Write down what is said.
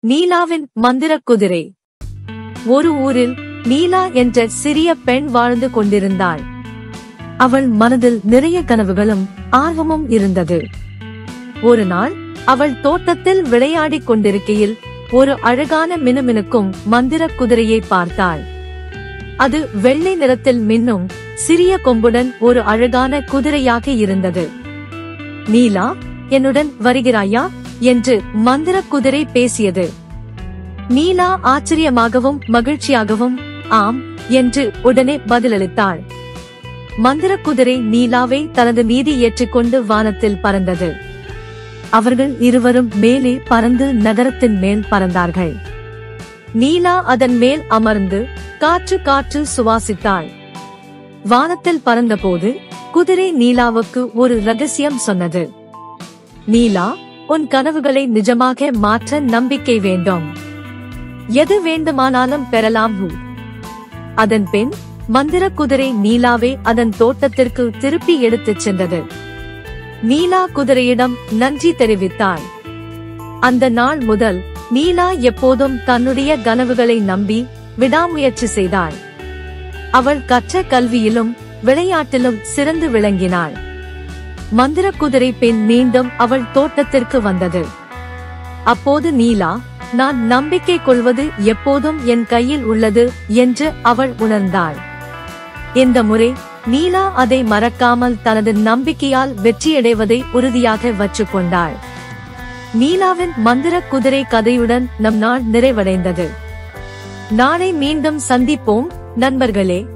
நீலாவின் மந்திரக் குதிரை. ஒரு ஊரில் நீலா என்ற சிறிய பெண் வாழ்ந்து கொண்டிருந்தாள். அவள் மனதில் நிறைய கனவுகளும் ஆர்வமும் இருந்தது. ஒரு நாள் அவள் தோட்டத்தில் விளையாடிக் கொண்டிருக்கையில் ஒரு அழகான மினுமினுக்கும் மந்திரக் குதிரையை பார்த்தாள். அது வெள்ளை நிறத்தில் மின்னும் சிறிய கொம்புடன் ஒரு அழகான குதிரையாக இருந்தது. நீலா, என்னுடன் வருகிறாயா என்று மந்திரக் குதிரை பேசியது. நீலா ஆச்சரியமாகவும் மகிழ்ச்சியாகவும் ஆம் என்று உடனே பதிலளித்தாள். மந்திரக் குதிரை நீலாவை தனது மீது ஏற்றிக்கொண்டு வானத்தில் பறந்தது. அவர்கள் இருவரும் மேலே பறந்து நகரத்தின் மேல் பறந்தார்கள். நீலா அதன் மேல் அமர்ந்து காற்று சுவாசித்தாள். வானத்தில் பறந்தபோது குதிரை நீலாவுக்கு ஒரு ரகசியம் சொன்னது. நீலா, உன் கனவுகளை நிஜமாக மாற்ற நம்பிக்கை வேண்டும். எது வேண்டுமானாலும் பெறலாம். அதன் பின் மந்திரக் குதிரை நீலாவை அதன் தோட்டத்திற்கு திருப்பி எடுத்துச் சென்றது. நீலா குதிரையிடம் நன்றி தெரிவித்தாள். அந்த நாள் முதல் நீலா எப்போதும் தன்னுடைய கனவுகளை நம்பி விடாமுயற்சி செய்தாள். அவள் கற்ற கல்வியிலும் விளையாட்டிலும் சிறந்து விளங்கினாள். மந்திரக் குதிரை பின் மீண்டும் அவள் தோட்டத்திற்கு வந்தது. அப்போது நீலா, நான் நம்பிக்கை கொள்வது எப்போதும் என் கையில் உள்ளது என்று அவள் உணர்ந்தாள். இந்த முறை நீலா அதை மறக்காமல் தனது நம்பிக்கையால் வெற்றியடைவதை உறுதியாக வச்சுக் கொண்டாள். நீலாவின் மந்திரக் குதிரை கதையுடன் நம் நாள் நிறைவடைந்தது. நாளை மீண்டும் சந்திப்போம் நண்பர்களே.